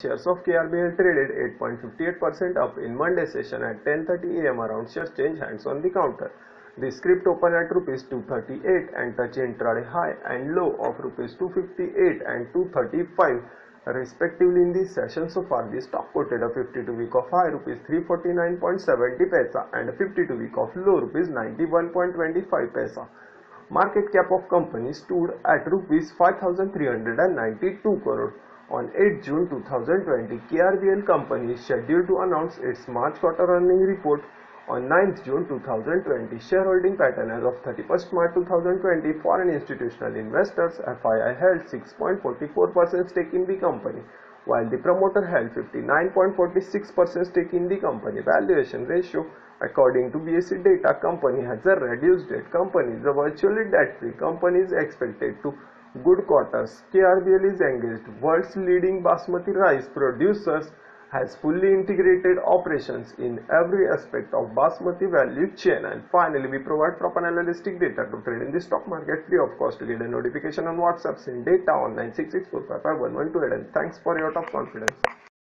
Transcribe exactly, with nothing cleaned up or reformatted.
Shares of K R B L traded eight point five eight percent up in Monday session at ten thirty a m Around shares change hands on the counter. The script opened at rupees two thirty-eight and touched intraday high and low of rupees two fifty-eight and two thirty-five respectively in the session. So far, the stock quoted a fifty-two week of high rupees three forty-nine point seven zero paisa and a fifty-two week of low rupees ninety-one point two five paisa. Market cap of company stood at rupees five thousand three hundred ninety-two crore. On eighth June two thousand twenty, K R B L company is scheduled to announce its March quarter earnings report on ninth June two thousand twenty. Shareholding pattern as of thirty-first March two thousand twenty, foreign institutional investors F I I held six point four four percent stake in the company, while the promoter held fifty-nine point four six percent stake in the company. Valuation ratio, according to B S E data, company has a reduced debt. Company is a virtually debt-free. Company is expected to good quarters. K R B L is engaged world's leading basmati rice producers, has fully integrated operations in every aspect of basmati value chain. And finally, we provide proper analytic data to trade in the stock market free of cost. To get a notification on WhatsApp, send data on nine six six four five five one one two eight, and thanks for your top confidence.